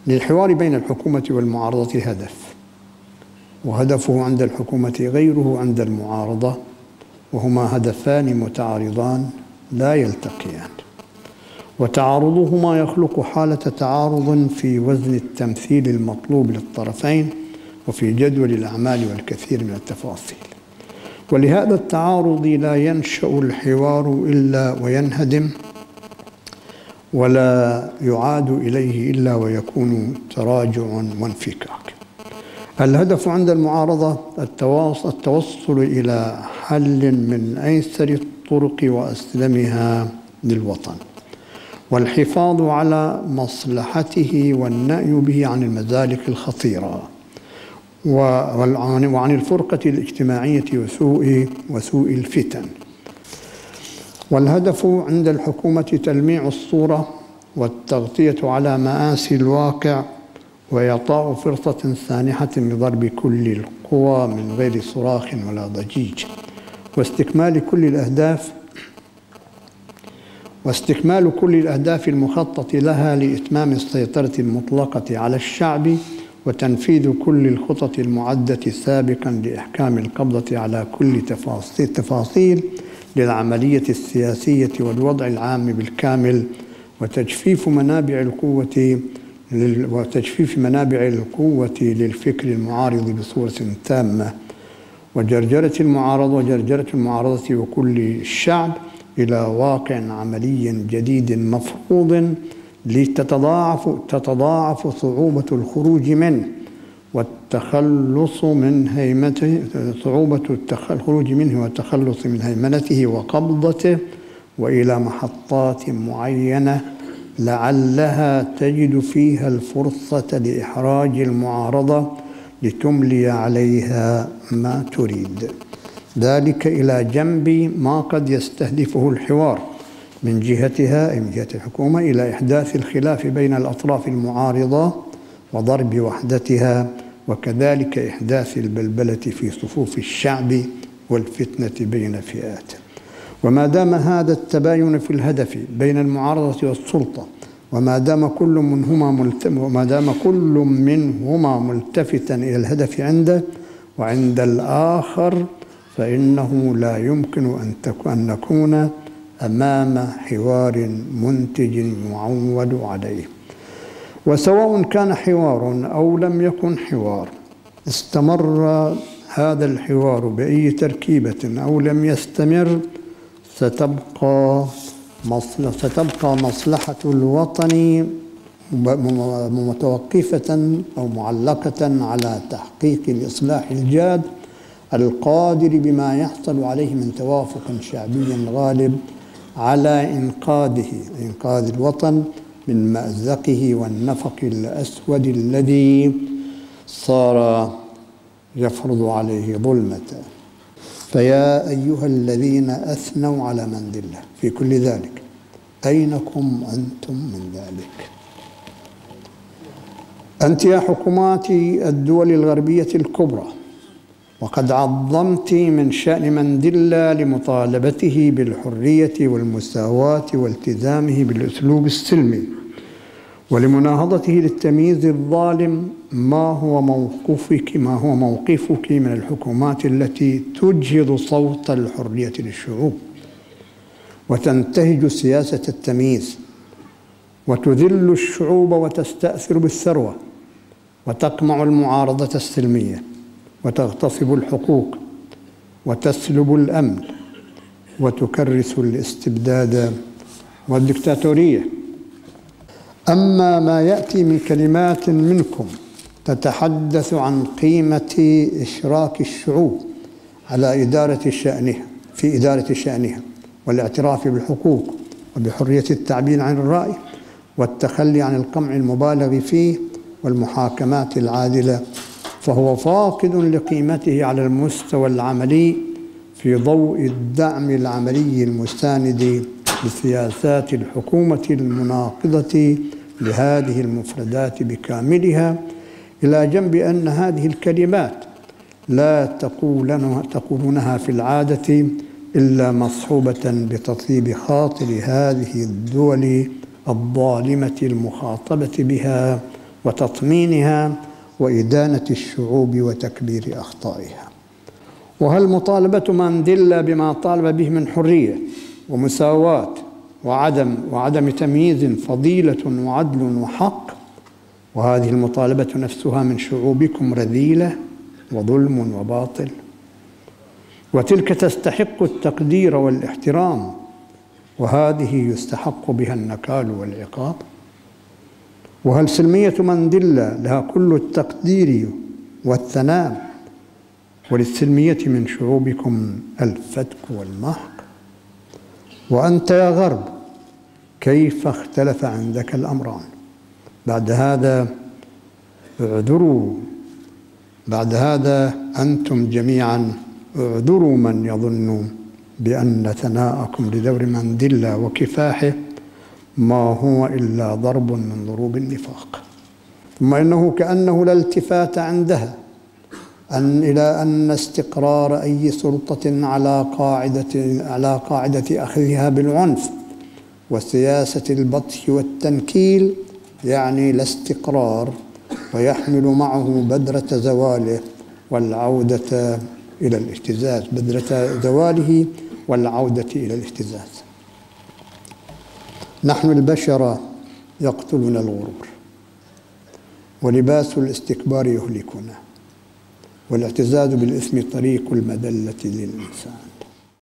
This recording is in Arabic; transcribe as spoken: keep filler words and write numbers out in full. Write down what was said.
للحوار بين الحكومة والمعارضة هدف، وهدفه عند الحكومة غيره عند المعارضة، وهما هدفان متعارضان لا يلتقيان، وتعارضهما يخلق حالة تعارض في وزن التمثيل المطلوب للطرفين وفي جدول الأعمال والكثير من التفاصيل. ولهذا التعارض لا ينشأ الحوار إلا وينهدم، ولا يعاد إليه إلا ويكون تراجع وانفكاك. الهدف عند المعارضة التوصل إلى حل من أيسر الطرق وأسلمها للوطن، والحفاظ على مصلحته والنأي به عن المزالق الخطيرة وعن الفرقة الاجتماعية وسوء وسوء الفتن. والهدف عند الحكومة تلميع الصورة والتغطية على مآسي الواقع، وإعطاء فرصة سانحة لضرب كل القوى من غير صراخ ولا ضجيج، واستكمال كل الأهداف واستكمال كل الأهداف المخطط لها لإتمام السيطرة المطلقة على الشعب، وتنفيذ كل الخطط المعدة سابقا لإحكام القبضة على كل تفاصيل للعملية السياسية والوضع العام بالكامل، وتجفيف منابع القوة وتجفيف منابع القوة للفكر المعارض بصورة تامة، وجرجرة المعارضة وجرجرة المعارضة وكل الشعب إلى واقع عملي جديد مفروض لتتضاعف تتضاعف صعوبة الخروج منه والتخلص من هيمته صعوبة الخروج منه والتخلص من هيمنته وقبضته، وإلى محطات معينة لعلها تجد فيها الفرصة لإحراج المعارضة لتملي عليها ما تريد، ذلك إلى جنب ما قد يستهدفه الحوار من جهتها أي من جهة الحكومة إلى إحداث الخلاف بين الأطراف المعارضة وضرب وحدتها، وكذلك إحداث البلبلة في صفوف الشعب والفتنة بين فئات. وما دام هذا التباين في الهدف بين المعارضة والسلطة، وما دام كل منهما وما دام كل منهما ملتفتا إلى الهدف عنده وعند الآخر، فإنه لا يمكن أن نكون أمام حوار منتج يعول عليه. وسواء كان حوار أو لم يكن حوار، استمر هذا الحوار بأي تركيبة أو لم يستمر، ستبقى ستبقى مصلحة الوطن متوقفة أو معلقة على تحقيق الإصلاح الجاد القادر بما يحصل عليه من توافق شعبي غالب على إنقاذه إنقاذ الوطن من مأزقه والنفق الأسود الذي صار يفرض عليه ظلمته. فيا أيها الذين أثنوا على من الله في كل ذلك، أينكم أنتم من ذلك؟ أنت يا حكومات الدول الغربية الكبرى، وقد عظمت من شأن مانديلا لمطالبته بالحرية والمساواة والتزامه بالأسلوب السلمي ولمناهضته للتمييز الظالم. ما هو موقفك ما هو موقفك من الحكومات التي تجهض صوت الحرية للشعوب وتنتهج سياسة التمييز وتذل الشعوب وتستأثر بالثروة وتقمع المعارضة السلمية وتغتصب الحقوق وتسلب الأمن وتكرس الاستبداد والدكتاتورية؟ أما ما يأتي من كلمات منكم تتحدث عن قيمة إشراك الشعوب على إدارة شأنها في إدارة شأنها والاعتراف بالحقوق وبحرية التعبير عن الرأي والتخلي عن القمع المبالغ فيه والمحاكمات العادلة، فهو فاقد لقيمته على المستوى العملي في ضوء الدعم العملي المستند لسياسات الحكومة المناقضة لهذه المفردات بكاملها، إلى جنب أن هذه الكلمات لا تقولونها في العادة إلا مصحوبة بتطيب خاطر هذه الدول الظالمة المخاطبة بها وتطمينها وإدانة الشعوب وتكبير أخطائها. وهل مطالبة مانديلا بما طالب به من حرية ومساواة وعدم وعدم تمييز فضيلة وعدل وحق، وهذه المطالبة نفسها من شعوبكم رذيلة وظلم وباطل، وتلك تستحق التقدير والاحترام، وهذه يستحق بها النكال والعقاب؟ وهل سلمية مانديلا لها كل التقدير والثناء، وللسلمية من شعوبكم الفتك والمحق؟ وأنت يا غرب كيف اختلف عندك الأمران؟ بعد هذا اعذروا بعد هذا أنتم جميعا اعذروا من يظن بأن ثناءكم لدور مانديلا وكفاحه ما هو إلا ضرب من ضروب النفاق. ثم إنه كأنه لا التفات عندها أن إلى أن استقرار أي سلطة على قاعدة على قاعدة أخذها بالعنف وسياسة البطش والتنكيل يعني لا استقرار، ويحمل معه بذرة زواله والعودة إلى الاهتزاز بذرة زواله والعودة إلى الاهتزاز. نحن البشر يقتلنا الغرور، ولباس الاستكبار يهلكنا، والاعتزاز بالإثم طريق المذلة للإنسان.